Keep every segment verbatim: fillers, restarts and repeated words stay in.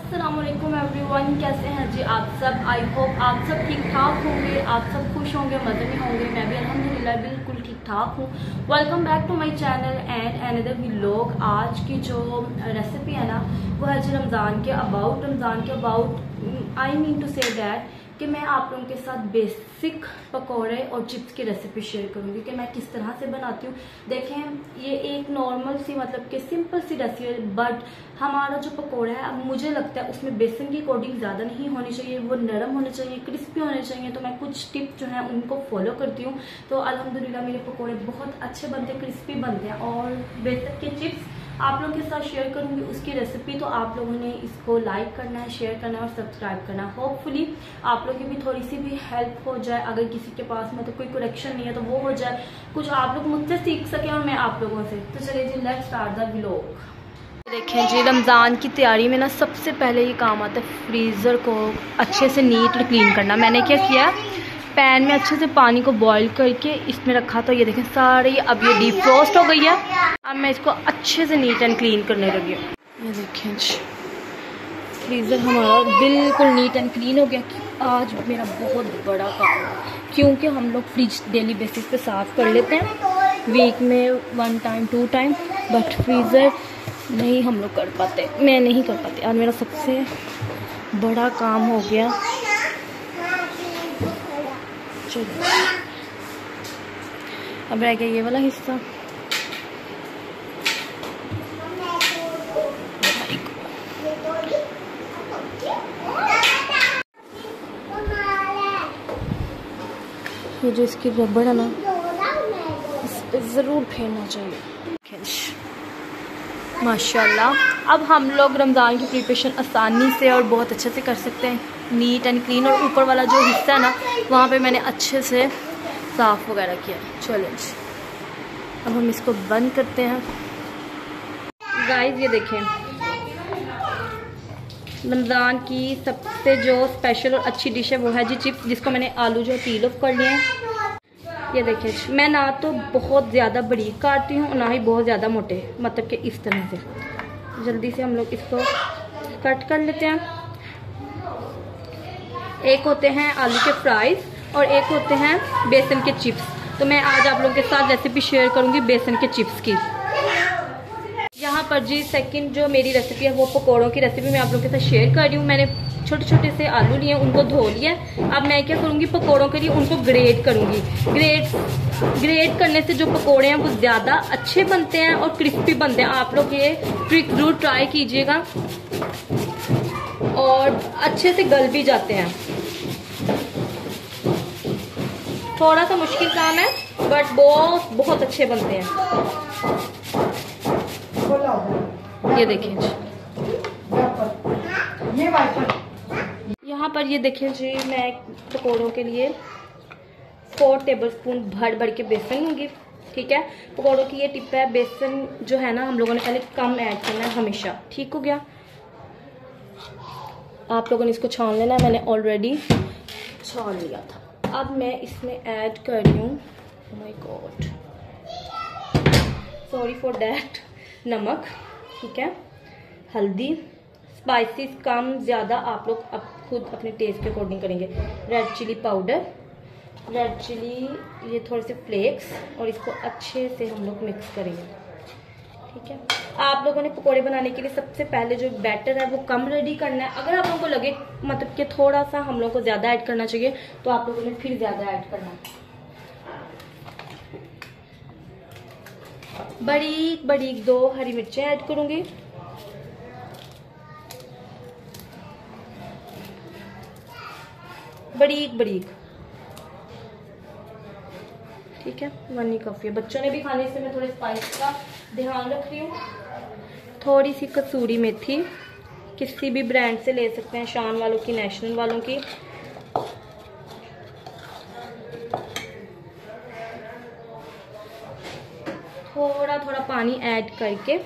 अस्सलामुअलैकुम एवरीवन, कैसे हैं जी आप सब। आई होप आप सब ठीक ठाक होंगे, आप सब खुश होंगे, मज़े में होंगे। मैं भी अल्हम्दुलिल्लाह बिल्कुल ठीक ठाक हूँ। Welcome back to my channel and another vlog. आज की जो रेसिपी है ना वो है जी रमज़ान के अबाउट रमज़ान के about I mean to say that कि मैं आप लोगों के साथ बेसिक पकौड़े और चिप्स की रेसिपी शेयर करूंगी कि मैं किस तरह से बनाती हूँ। देखें, ये एक नॉर्मल सी मतलब कि सिंपल सी रेसिपी है, बट हमारा जो पकौड़ा है अब मुझे लगता है उसमें बेसन की कोटिंग ज़्यादा नहीं होनी चाहिए, वो नरम होने चाहिए, क्रिस्पी होने चाहिए। तो मैं कुछ टिप जो है उनको फॉलो करती हूँ, तो अल्हम्दुलिल्लाह मेरे पकौड़े बहुत अच्छे बनते हैं, क्रिस्पी बनते हैं। और बेसन के चिप्स आप लोगों के साथ शेयर करूंगी उसकी रेसिपी। तो आप लोगों ने इसको लाइक करना है, शेयर करना है और सब्सक्राइब करना है। होपफुली आप लोगों की भी थोड़ी सी भी हेल्प हो जाए। अगर किसी के पास में तो कोई करेक्शन नहीं है तो वो हो जाए, कुछ आप लोग मुझसे सीख सकें और मैं आप लोगों से। तो चलिए जी, लेट्स स्टार्ट द व्लॉग। देखें जी, रमज़ान की तैयारी में ना सबसे पहले ये काम आता है फ्रीज़र को अच्छे से नीट और क्लीन करना। मैंने क्या किया, पैन में अच्छे से पानी को बॉईल करके इसमें रखा। तो ये देखें सारे अब ये डीप फ्रोस्ट हो गई है। अब मैं इसको अच्छे से नीट एंड क्लीन करने लगी हूँ। ये देखें जी, फ्रीज़र हमारा बिल्कुल नीट एंड क्लीन हो गया। आज मेरा बहुत बड़ा काम है क्योंकि हम लोग फ्रिज डेली बेसिस पे साफ़ कर लेते हैं, वीक में one time two time, but freezer नहीं हम लोग कर पाते, मैं नहीं कर पाती। आज मेरा सबसे बड़ा काम हो गया। चलो अब रह गया ये वाला हिस्सा। ये जो इसकी रबड़ है ना, इस पे ज़रूर फेरना चाहिए। माशाल्लाह अब हम लोग रमज़ान की प्रिपरेशन आसानी से और बहुत अच्छे से कर सकते हैं, नीट एंड क्लीन। और ऊपर वाला जो हिस्सा है ना वहाँ पे मैंने अच्छे से साफ़ वगैरह किया। चलो अब हम इसको बंद करते हैं। गाइस ये देखें, रमज़ान की सबसे जो स्पेशल और अच्छी डिश है वो है जी चिप्स, जिसको मैंने आलू जो पील ऑफ कर लिए हैं। ये देखिए, मैं ना तो बहुत ज़्यादा बारीक काटती हूँ ना ही बहुत ज़्यादा मोटे, मतलब कि इस तरह से। जल्दी से हम लोग इसको कट कर लेते हैं। एक होते हैं आलू के फ्राइज और एक होते हैं बेसन के चिप्स। तो मैं आज आप लोगों के साथ रेसिपी शेयर करूँगी बेसन के चिप्स की। यहाँ पर जी सेकंड जो मेरी रेसिपी है वो पकौड़ों की रेसिपी मैं आप लोगों के साथ शेयर कर रही हूँ। मैंने छोटे छोटे से आलू लिए, उनको धो लिया। अब मैं क्या करूँगी, पकौड़ों के लिए उनको ग्रेट करूँगी। ग्रेट ग्रेट करने से जो पकौड़े हैं वो ज़्यादा अच्छे बनते हैं और क्रिस्पी बनते हैं। आप लोग ये ट्रिक जरूर ट्राई कीजिएगा और अच्छे से गल भी जाते हैं। थोड़ा सा मुश्किल काम है बट बहुत बहुत अच्छे बनते हैं। ये देखिए यहाँ पर, ये देखिए जी, मैं पकौड़ों के लिए फोर टेबलस्पून भर भर के बेसन लूँगी। ठीक है, पकौड़ों की ये टिप है, बेसन जो है ना हम लोगों ने पहले कम ऐड करना है हमेशा। ठीक हो गया, आप लोगों ने इसको छान लेना है, मैंने ऑलरेडी छान लिया था। अब मैं इसमें ऐड कर रही हूँ, oh my god, sorry for that, नमक। ठीक है, हल्दी, स्पाइसेस कम ज़्यादा आप लोग अब खुद अपने टेस्ट के अकॉर्डिंग करेंगे। Red chilli powder, red chilli, ये थोड़े से फ्लेक्स, और इसको अच्छे से हम लोग मिक्स करेंगे। ठीक है, आप लोगों ने पकोड़े बनाने के लिए सबसे पहले जो बैटर है वो कम रेडी करना है। अगर आप लोगों को लगे मतलब कि थोड़ा सा हम लोगों को ज़्यादा ऐड करना चाहिए तो आप लोगों ने फिर ज़्यादा ऐड करना है। बड़ी बड़ी दो हरी मिर्चें ऐड करूंगी। बरीक बरीक, ठीक है, वन ही काफी है। बच्चों ने भी खाने से मैं थोड़े स्पाइस का ध्यान रख रही हूँ। थोड़ी सी कसूरी मेथी, किसी भी ब्रांड से ले सकते हैं, शान वालों की, नेशनल वालों की। थोड़ा थोड़ा पानी ऐड करके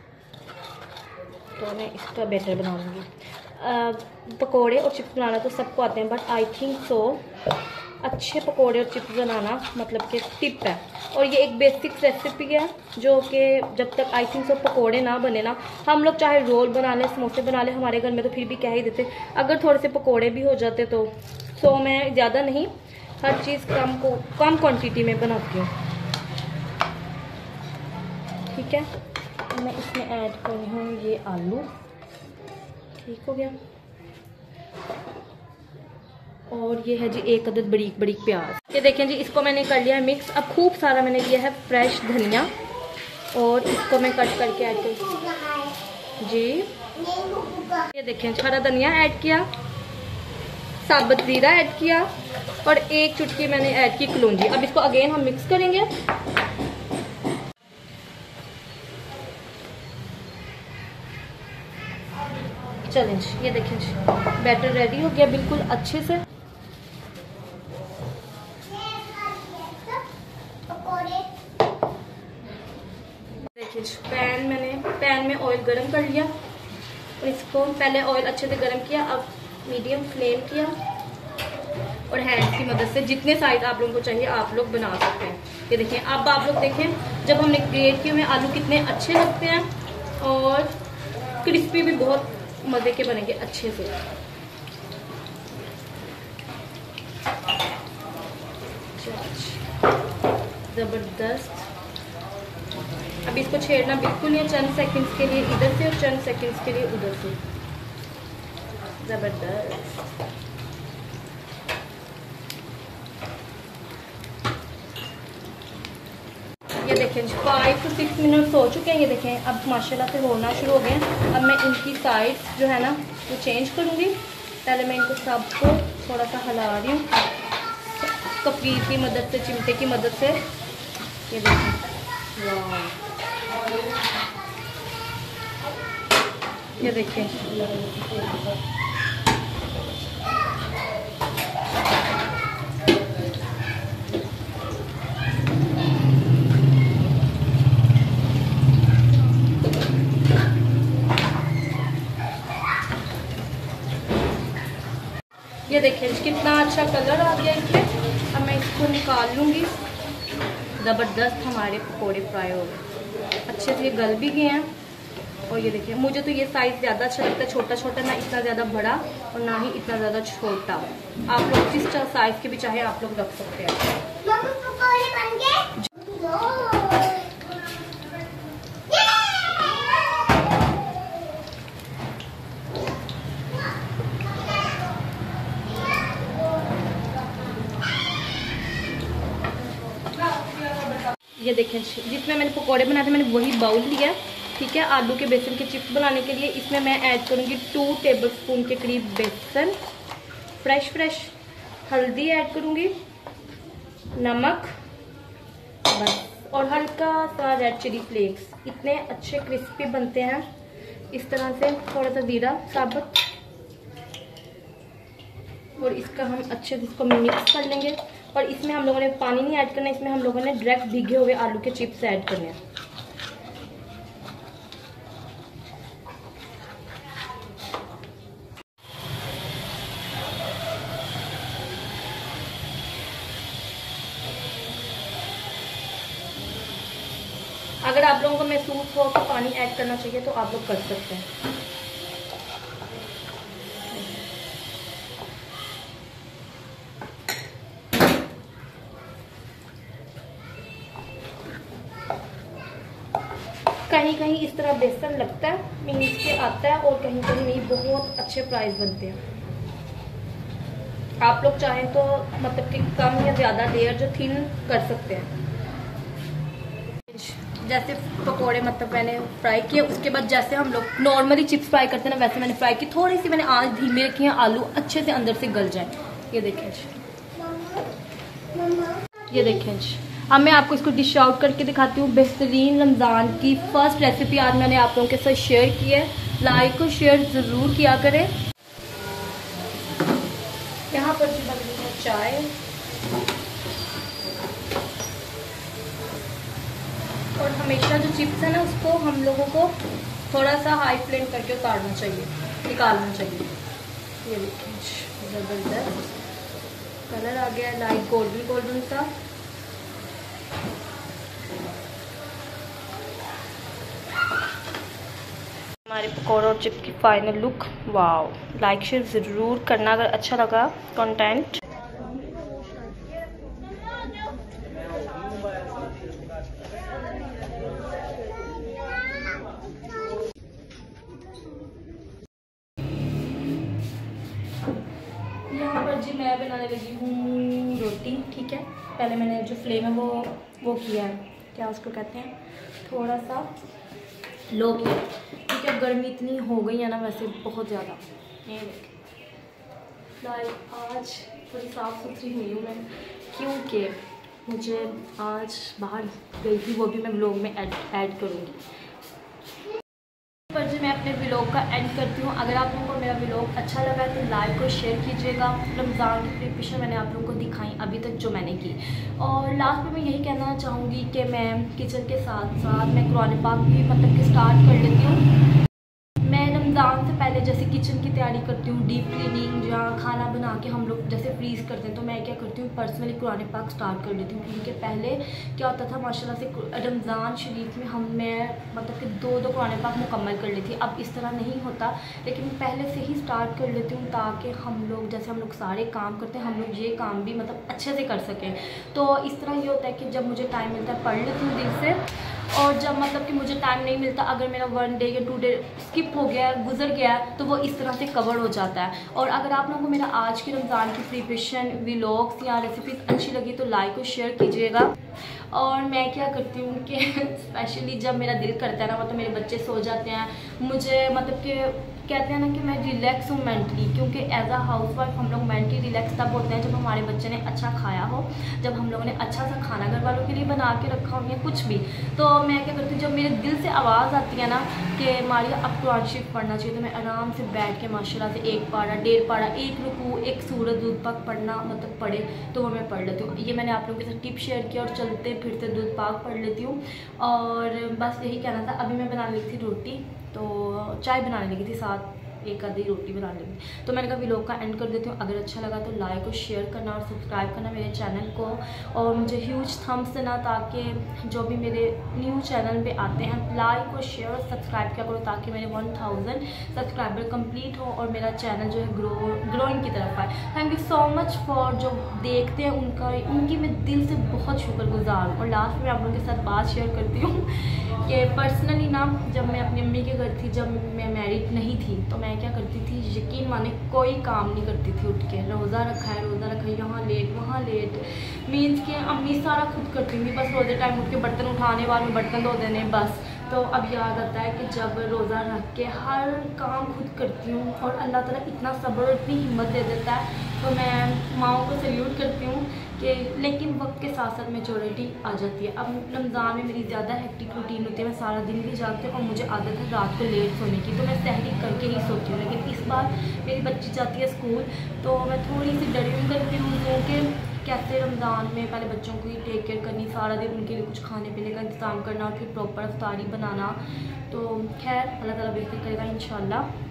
तो मैं इसका बैटर बनाऊंगी। पकोड़े और चिप्स बनाना तो सबको आते हैं, बट आई थिंक सो अच्छे पकोड़े और चिप्स बनाना मतलब कि टिप है। और ये एक बेसिक रेसिपी है जो कि जब तक आई थिंक सो पकोड़े ना बने ना, हम लोग चाहे रोल बना लें, समोसे बना लें, हमारे घर में तो फिर भी कह ही देते, अगर थोड़े से पकोड़े भी हो जाते तो। सो मैं ज़्यादा नहीं, हर चीज़ कम को कम क्वांटिटी में बनाती हूँ। ठीक है, मैं इसमें ऐड कर रही हूँ ये आलू। ठीक हो गया। और ये है जी एक अदद बरीक बरीक प्याज। ये देखें जी, इसको मैंने कर लिया है मिक्स। अब खूब सारा मैंने लिया है फ्रेश धनिया और इसको मैं कट करके ऐड कर जी। ये देखें, हरा धनिया ऐड किया, साबुत जीरा ऐड किया और एक चुटकी मैंने ऐड की कलौंजी। अब इसको अगेन हम मिक्स करेंगे। चलें जी, ये देखें जी, बैटर रेडी हो गया बिल्कुल अच्छे से। देखिए पैन मैंने पैन में ऑयल गरम कर लिया और इसको पहले ऑयल अच्छे से गरम किया, अब मीडियम फ्लेम किया और हैंड की मदद से जितने साइज आप लोगों को चाहिए आप लोग बना सकते हैं। ये देखिए, अब आप लोग देखें जब हमने ग्रेट किए हुए आलू कितने अच्छे लगते हैं और क्रिस्पी भी बहुत मजे के बनेंगे अच्छे से। जबरदस्त। अब इसको छेड़ना बिल्कुल नहीं, चंद सेकंड्स के लिए इधर से और चंद सेकंड्स के लिए उधर से। जबरदस्त। ये देखें फाइव टू सिक्स मिनट्स हो चुके हैं। ये देखें अब माशाल्लाह से होना शुरू हो गए। अब मैं इनकी साइड्स जो है ना वो चेंज करूँगी। पहले मैं इनको सबको थोड़ा सा हिला रही हूँ कपीर की मदद से, चिमटे की मदद से। ये देखें, वाह, ये देखें ये देखें कितना अच्छा कलर आ गया इसमें। अब मैं इसको निकाल लूँगी। ज़बरदस्त हमारे पकोड़े फ्राई हो गए, अच्छे से ये गल भी गए हैं। और ये देखिए, मुझे तो ये साइज़ ज़्यादा अच्छा लगता है, छोटा छोटा, ना इतना ज़्यादा बड़ा और ना ही इतना ज़्यादा छोटा। आप लोग जिस साइज़ के भी चाहे आप लोग रख सकते हैं। ये देखें, जिसमें मैंने पकोड़े बनाए थे मैंने वही बाउल लिया। ठीक है, आलू के बेसन के चिप्स बनाने के लिए इसमें मैं ऐड करूँगी टू टेबलस्पून के करीब बेसन, फ्रेश फ्रेश हल्दी ऐड करूँगी, नमक बस, और हल्का सा रेड चिली फ्लेक्स। इतने अच्छे क्रिस्पी बनते हैं इस तरह से। थोड़ा सा जीरा साबुत और इसका हम अच्छे से इसको मिक्स कर लेंगे। और इसमें हम लोगों ने पानी नहीं ऐड करना, इसमें हम लोगों ने डायरेक्ट भीगे हुए आलू के चिप्स ऐड करने हैं। अगर आप लोगों को महसूस हो कि पानी ऐड करना चाहिए तो आप लोग कर सकते हैं। कहीं कहीं इस तरह बेसन लगता है, मीन्स के आता है, और कहीं कहीं नहीं। बहुत अच्छे प्राइस बनते हैं। आप लोग चाहें तो मतलब कि कम या ज़्यादा लेयर जो थिन कर सकते हैं। जैसे पकोड़े मतलब मैंने फ्राई किए, उसके बाद जैसे हम लोग नॉर्मली चिप्स फ्राई करते हैं ना, वैसे मैंने फ्राई की। थोड़ी सी मैंने आंच धीमी रखी है, आलू अच्छे से अंदर से गल जाए। ये देखें, ये देखें। अब मैं आपको इसको डिश आउट करके दिखाती हूँ। बेहतरीन रमज़ान की फर्स्ट रेसिपी आज मैंने आप लोगों के साथ शेयर की है। लाइक और शेयर ज़रूर किया करें। यहाँ पर जी बन रही है चाय। और हमेशा जो चिप्स है ना उसको हम लोगों को थोड़ा सा हाई फ्लेम करके उतारना चाहिए, निकालना चाहिए। ये देखिए ज़बरदस्त। कलर आ गया लाइट गोल्डन गोल्डन सा। हमारे पकौड़े और चिप्स की final look. Wow, like share ज़रूर करना अगर अच्छा लगा कंटेंट। यहाँ पर जी मैं बनाने लगी हूँ रोटी। ठीक है, पहले मैंने जो फ्लेम है वो वो किया है, क्या उसको कहते हैं, थोड़ा सा लो किया। ठीक है, गर्मी इतनी हो गई है ना वैसे बहुत ज़्यादा। ये देखिए लाइक आज थोड़ी साफ़ सुथरी हुई हूँ मैं, क्योंकि मुझे आज बाहर गई थी, वो भी मैं व्लॉग में ऐड ऐड करूँगी। पर जी मैं अपने व्लॉग का एंड करती हूँ। अगर आप लोगों को मेरा व्लॉग अच्छा लगा तो लाइक और शेयर कीजिएगा। रमज़ान की प्रिपरेशन मैंने आप लोगों को दिखाई अभी तक जो मैंने की, और लास्ट में मैं यही कहना चाहूँगी कि मैं किचन के साथ साथ मैं कुरान पाक भी मतलब कि स्टार्ट कर लेती हूँ। मैं रमज़ान से पहले जैसे किचन की तैयारी करती हूँ, डीप क्लीनिंग या खाना बना के हम लोग जैसे फ्रीज़ करते हैं, तो मैं क्या करती हूँ पर्सनली कुरान पाक स्टार्ट कर लेती हूँ। क्योंकि पहले क्या होता था माशाल्लाह से रमज़ान शरीफ में हम मैं मतलब कि दो दो कुरान पाक मुकम्मल कर लेती। अब इस तरह नहीं होता, लेकिन पहले से ही स्टार्ट कर लेती हूँ ताकि हम लोग जैसे हम लोग सारे काम करते हैं, हम लोग ये काम भी मतलब अच्छे से कर सकें। तो इस तरह ये होता है कि जब मुझे टाइम मिलता है पढ़ लेती हूँ दिल से, और जब मतलब कि मुझे टाइम नहीं मिलता, अगर मेरा वन डे या टू डे स्किप हो गया गुजर गया तो वो इस तरह से कवर हो जाता है। और अगर आप लोगों को मेरा आज की रमज़ान की प्रिपरेशन व्लॉग्स या रेसिपीज़ अच्छी लगी तो लाइक और शेयर कीजिएगा। और मैं क्या करती हूँ कि स्पेशली जब मेरा दिल करता है ना, मतलब मेरे बच्चे सो जाते हैं, मुझे मतलब कि कहते हैं ना कि मैं रिलैक्स हूँ मेंटली, क्योंकि एज अ हाउस वाइफ हम लोग मेंटली रिलैक्स तब होते हैं जब हमारे बच्चे ने अच्छा खाया हो, जब हम लोगों ने अच्छा सा खाना घर वालों के लिए बना के रखा हो या कुछ भी। तो मैं क्या करती हूँ, जब मेरे दिल से आवाज़ आती है ना कि मारिया अब कुरान शरीफ पढ़ना चाहिए, तो मैं आराम से बैठ के माशाल्लाह से एक पारा डेढ़ पारा एक रुकू एक सूरत दूध पाक पढ़ना मतलब पढ़े तो वो मैं पढ़ लेती हूँ। ये मैंने आप लोगों के साथ टिप शेयर किया, और चलते फिरते दूध पाक पढ़ लेती हूँ। और बस यही कहना था। अभी मैं बनाने लगी थी रोटी, तो चाय बनाने लगी थी, साथ एक आधी रोटी बना लेंगे। तो मैंने कहा व्लॉग का एंड कर देती हूँ। अगर अच्छा लगा तो लाइक और शेयर करना और सब्सक्राइब करना मेरे चैनल को, और मुझे ह्यूज थम्स देना ताकि जो भी मेरे न्यू चैनल पे आते हैं लाइक और शेयर और सब्सक्राइब किया करो, ताकि मेरे वन थाउजेंड सब्सक्राइबर कंप्लीट हो और मेरा चैनल जो है ग्रो ग्रोइंग की तरफ आए। Thank you so much for जो देखते हैं उनका, उनकी मैं दिल से बहुत शुक्रगुजार हूँ। और लास्ट में आप लोगों के साथ बात शेयर करती हूँ कि पर्सनली ना जब मैं अपनी मम्मी के घर थी, जब मैं मैरिड नहीं थी, तो मैं क्या करती थी यकीन माने कोई काम नहीं करती थी। उठ के रोज़ा रखा है रोज़ा रखा है, यहाँ लेट वहाँ लेट, मीन्स कि अम्मी सारा खुद करती थी, बस रोज़े टाइम उठ के बर्तन उठाने बाद में बर्तन धो देने बस। तो अब याद आता है कि जब रोज़ा रख के हर काम खुद करती हूँ, और अल्लाह ताला इतना सब्र और इतनी हिम्मत दे देता है, तो मैं माओं को सल्यूट करती हूँ कि लेकिन वक्त के साथ साथ मैच्योरिटी आ जाती है। अब रमज़ान में मेरी ज़्यादा हेक्टिक रूटीन होती है, मैं सारा दिन भी जागती हूँ और मुझे आदत है रात को लेट सोने की, तो मैं सहरी करके ही सोती हूँ। लेकिन इस बार मेरी बच्ची जाती है स्कूल, तो मैं थोड़ी सी डरी हुई करती हूँ क्योंकि कैसे रमज़ान में पहले बच्चों की टेक केयर करनी, सारा दिन उनके लिए कुछ खाने पीने का इंतज़ाम करना और फिर प्रॉपर अफ्तारी बनाना। तो खैर अल्लाह ताला बेहतर करेगा इंशाल्लाह।